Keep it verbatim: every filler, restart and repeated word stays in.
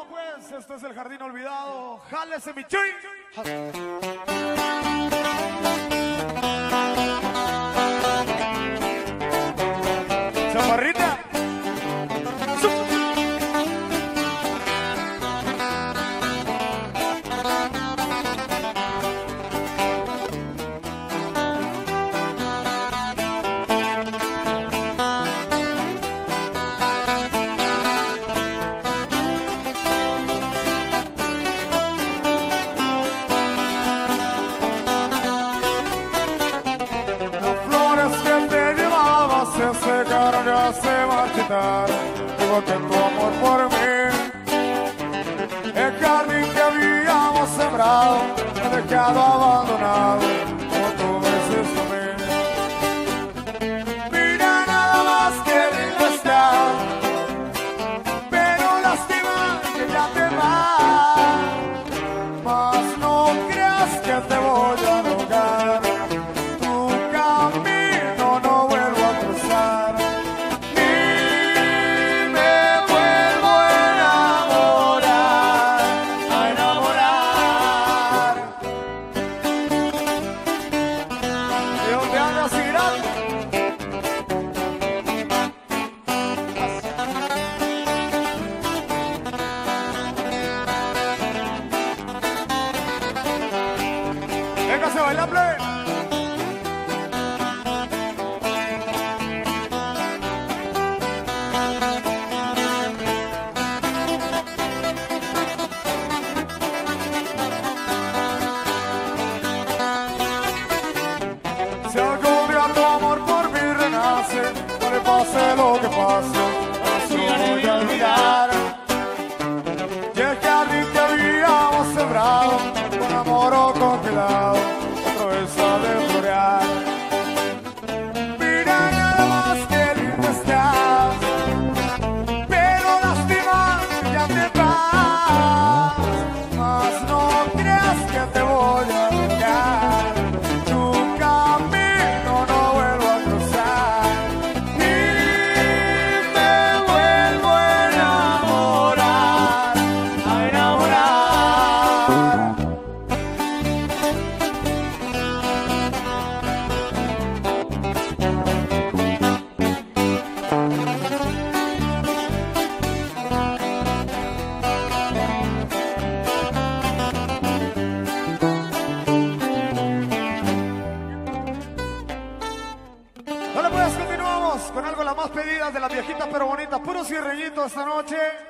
Bueno, pues, esto es el Jardín Olvidado. ¡Jálese, mi chuy! ¡Chaparrita! Se secaron, ya se marchitaron, igual que tu amor por mí. El jardín que habíamos sembrado, me he dejado abandonado, como tú me hiciste a mí. Mira nada más que lindo está, pero lástima que ya te vas. Mas no creas que te voy a rogar, tu camino no vuelvo a cruzar. ¡Véngase a bailar, play! Si algún día tu amor por mí renace, no le pase lo que pase, no se lo voy a olvidar. Y el jardín que habíamos sembrado, con amor o con cuidado, otra vez ha de florear. Mira nada más que lindo estás, pero lástima que ya te vas. Mas no creas que te voy a dejar, tu camino no vuelvo a cruzar. Y me vuelvo a enamorar, a enamorar. Dale pues, continuamos con algo las más pedidas de las viejitas pero bonitas, puro cierreñito esta noche.